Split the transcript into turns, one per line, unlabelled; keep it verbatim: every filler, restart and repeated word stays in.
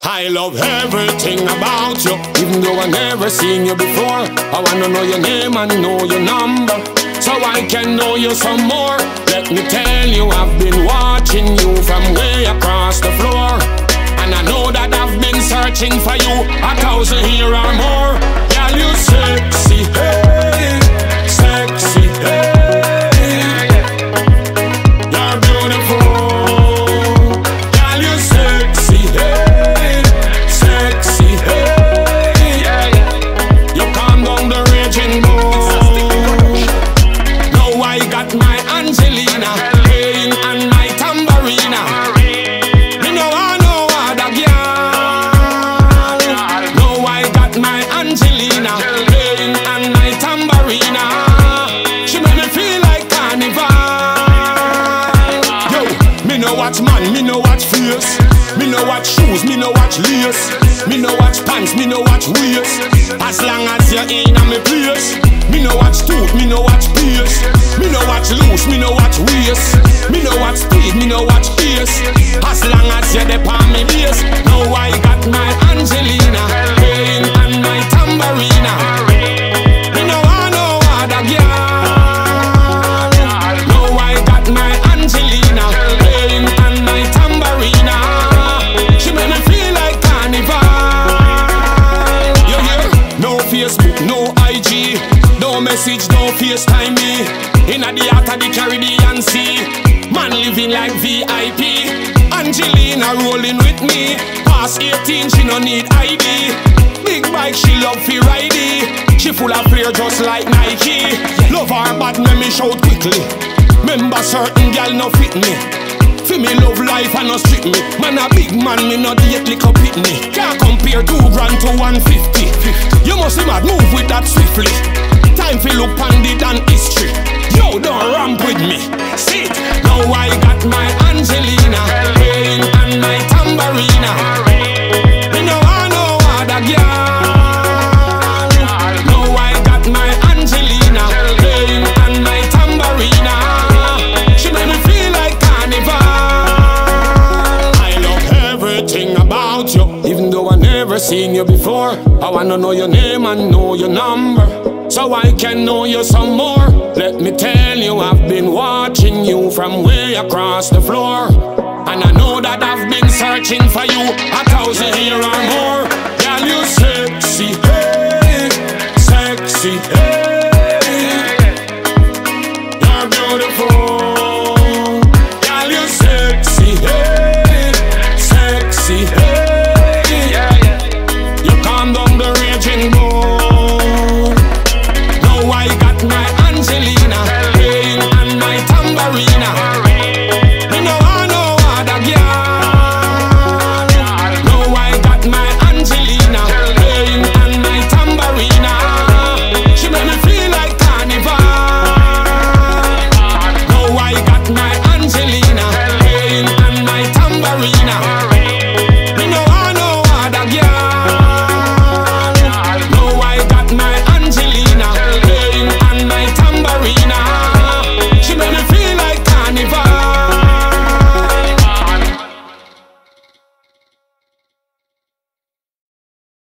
I love everything about you, even though I never seen you before. I wanna know your name and know your number, so I can know you some more. Let me tell you, I've been watching you from way across the floor, and I know that I've been searching for you a thousand years or more. Girl, you sexy, hey, sexy, hey. Me no watch face, me no watch shoes, me no watch lace, me no watch pants, me no watch waist. As long as you're in a me place, me no watch tooth, me no watch pace, me no watch loose, me no watch waist, me no watch speed, me no watch pace. As long as you're there on me base. Now I got my Angelina playing on my tambourina. Me no want no other girl. Now I got my Angelina playing on my tambourina. She make me feel like carnival. You hear? No Facebook, no I G, no message, no FaceTime me. Inna the heart of the Caribbean Sea, man living like V I P. Angelina rolling with me. Past eighteen, she no need I D. Big bike, she love fi ride it. She full of flair just like Nike. Love her bad, make me shout quickly. Remember certain gal no fit me. Fi me love life and no strip me. Man a big man, me no date little pitney. Can't compare two grand to one fifty. You must be mad, move with that swiftly. Time fi look pandit and history. Yo, don't ramp with me. See it, now I got my Angelina playing on my tambourina. Me no want no other girl. Now I got my Angelina playing on my tambourina. She make me feel like carnival. I love everything about you, even though I never seen you before. I wanna know your name and know your number, so I can know you some more. Let me tell you, I've been watching you from way across the floor, and I know that I've been searching for you. I